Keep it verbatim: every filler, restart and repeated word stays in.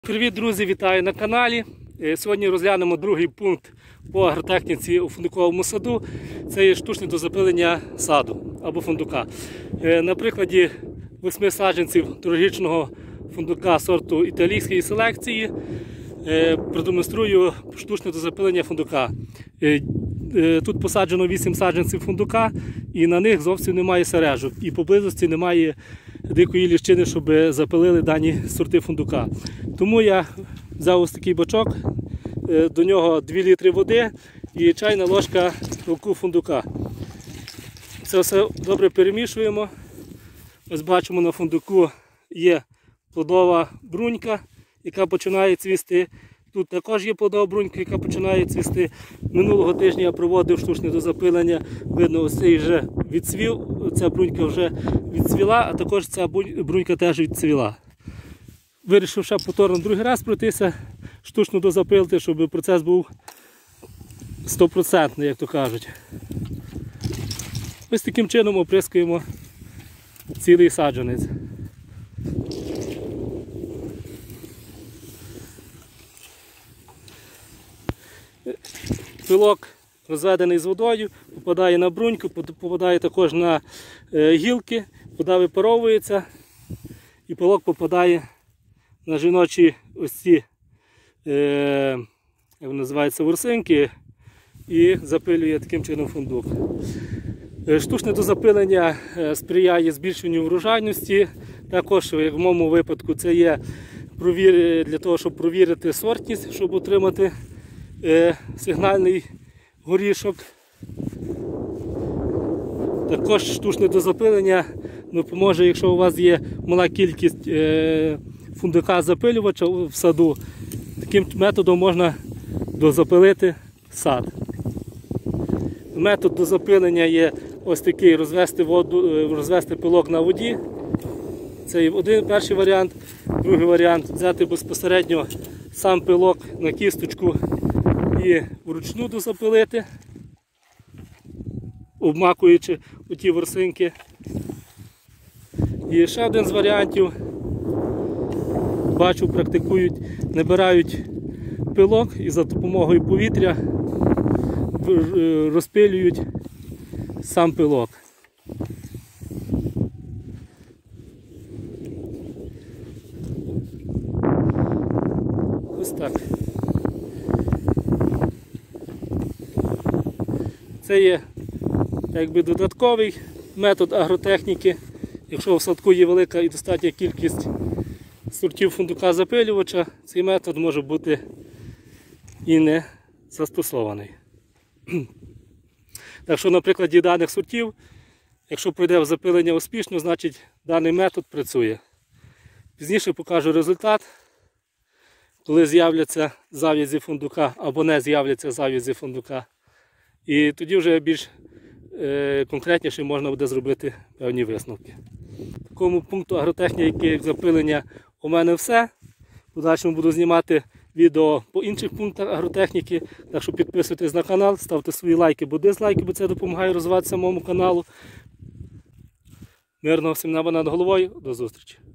Привіт, друзі! Вітаю на каналі. Сьогодні розглянемо другий пункт по агротехніці у фундуковому саду. Це є штучне дозапилення саду або фундука. На прикладі восьми саджанців трьохрічного фундука сорту італійської селекції продемонструю штучне дозапилення фундука. Тут посаджено вісім саджанців фундука і на них зовсім немає сережок. І поблизості немає дикої ліщини, щоб запилили дані сорти фундука. Тому я взяв ось такий бачок, до нього дві літри води і чайна ложка пилку фундука. Це все добре перемішуємо. Ось бачимо, на фундуку є плодова брунька, яка починає цвісти. Тут також є плодова брунька, яка починає цвісти. Минулого тижня я проводив штучне дозапилення. Видно, ось цей вже відцвів, ця брунька вже відцвіла, а також ця брунька теж відцвіла. Вирішив ще повторно другий раз пройтися, штучно дозапилити, щоб процес був стопроцентний, як то кажуть. Ось таким чином оприскуємо цілий саджанець. Пилок розведений з водою, попадає на бруньку, попадає також на гілки, вода випаровується і пилок попадає на жіночі ось ці, е, як називаються, ворсинки і запилює таким чином фундук. Штучне дозапилення сприяє збільшенню врожайності. Також, як в моєму випадку, це є для того, щоб провірити сортність, щоб отримати е, сигнальний горішок. Також штучне дозапилення допоможе, якщо у вас є мала кількість е, фундука запилювача в саду, таким методом можна дозапилити сад. Метод дозапилення є ось такий: розвести, воду, розвести пилок на воді. Це один перший варіант. Другий варіант – взяти безпосередньо сам пилок на кісточку і вручну дозапилити, обмакуючи оті ворсинки. І ще один з варіантів, бачу, практикують, набирають пилок і за допомогою повітря розпилюють сам пилок. Ось так. Це є якби додатковий метод агротехніки. Якщо в садку є велика і достатня кількість сортів фундука запилювача, цей метод може бути і не застосований. Так що на прикладі даних сортів, якщо пройде запилення успішно, значить даний метод працює. Пізніше покажу результат, коли з'являться зав'язі фундука або не з'являться зав'язі фундука. І тоді вже більш е, конкретніше можна буде зробити певні висновки. В такому пункту агротехніки, як запилення, у мене все. В подальшому буду знімати відео по інших пунктах агротехніки. Так що підписуйтесь на канал, ставте свої лайки або дизлайки, бо це допомагає розвиватися моєму каналу. Мирного всім неба над головою. До зустрічі!